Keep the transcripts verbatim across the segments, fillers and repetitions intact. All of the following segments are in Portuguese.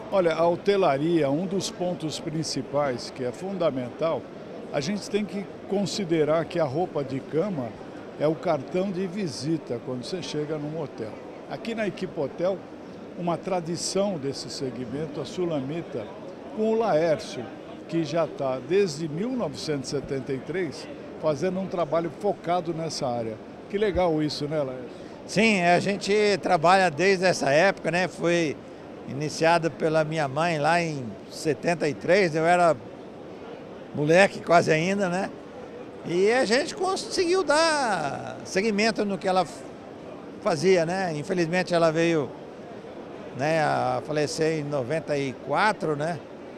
Olha, a hotelaria, um dos pontos principais que é fundamental, a gente tem que considerar que a roupa de cama é o cartão de visita quando você chega num hotel. Aqui na Equipe Hotel, uma tradição desse segmento, a Sulamita, com o Laércio, que já está desde mil novecentos e setenta e três fazendo um trabalho focado nessa área. Que legal isso, né, Laércio? Sim, a gente trabalha desde essa época, né? Foi iniciado pela minha mãe lá em setenta e três, eu era moleque quase ainda, né? E a gente conseguiu dar seguimento no que ela fazia, né? Infelizmente ela veio, né, a falecer em noventa e quatro, né?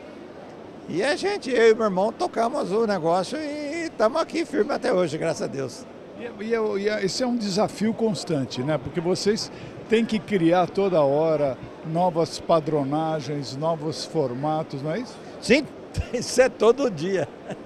E a gente, eu e meu irmão, tocamos o negócio e estamos aqui firme até hoje, graças a Deus. E, e, e esse é um desafio constante, né? Porque vocês têm que criar toda hora novas padronagens, novos formatos, não é isso? Sim, isso é todo dia.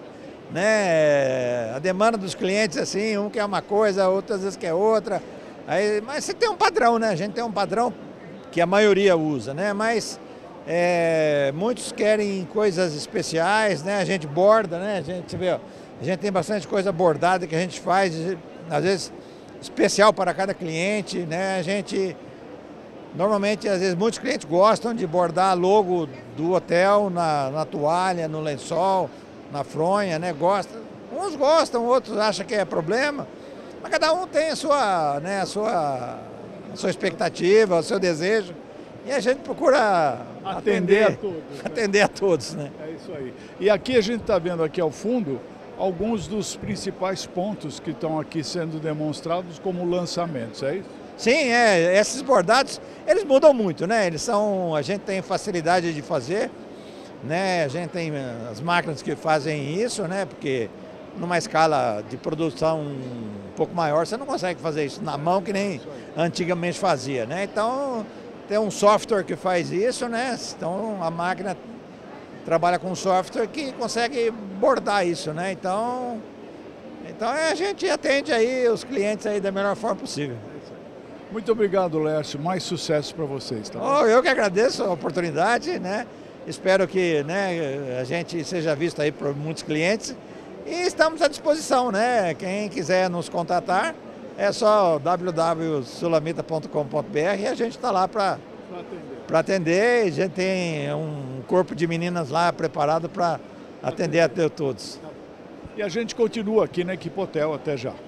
Né? A demanda dos clientes, assim, um quer uma coisa, outras vezes quer outra. Aí, mas você tem um padrão, né? A gente tem um padrão que a maioria usa, né? Mas é, muitos querem coisas especiais, né? A gente borda, né? A gente, vê, a gente tem bastante coisa bordada que a gente faz, às vezes especial para cada cliente, né? A gente, normalmente, às vezes, muitos clientes gostam de bordar logo do hotel na, na toalha, no lençol, na fronha, né? Gosta. Uns gostam, outros acham que é problema, mas cada um tem a sua, né, a sua, a sua expectativa, o seu desejo, e a gente procura atender, atender a todos. Né? Atender a todos, né? É isso aí. E aqui a gente está vendo aqui ao fundo alguns dos principais pontos que estão aqui sendo demonstrados como lançamentos, é isso? Sim, é, esses bordados, eles mudam muito, né? Eles são, a gente tem facilidade de fazer, né? A gente tem as máquinas que fazem isso, né? Porque numa escala de produção um pouco maior, você não consegue fazer isso na mão que nem antigamente fazia, né? Então, tem um software que faz isso, né? Então, a máquina trabalha com um software que consegue bordar isso, né? Então, então a gente atende aí os clientes aí da melhor forma possível. Muito obrigado, Laércio. Mais sucesso para vocês. Tá bom? Oh, eu que agradeço a oportunidade, né? Espero que, né, a gente seja visto aí por muitos clientes e estamos à disposição, né? Quem quiser nos contatar é só w w w ponto sulamita ponto com ponto b r e a gente está lá para para atender. A gente tem um corpo de meninas lá preparado para atender a todos. E a gente continua aqui na Equipe Hotel. Até já.